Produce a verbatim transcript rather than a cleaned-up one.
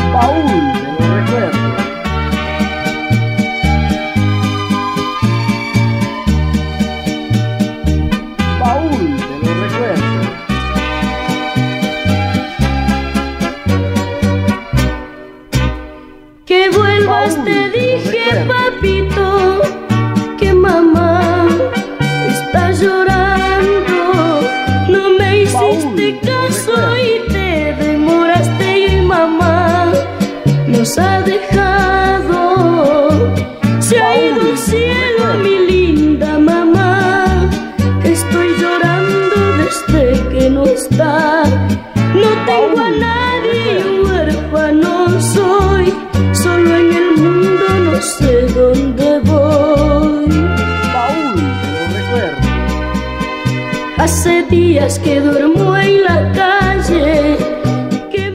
Baúl de los recuerdos. Baúl de los recuerdos. Que vuelvas, Baúl te de los dije, recuerdos. papito, que mamá está llorando. No me Baúl hiciste de los caso recuerdos. y te demoraste y mamá nos ha dejado. Se ha ido Baúl al de cielo, recuerdos. mi linda mamá. Estoy llorando desde que no está. No tengo a Baúl de nadie, recuerdos. huérfano soy. Solo en el mundo no sé dónde voy. Baúl de los recuerdos. Hace días que duermo en la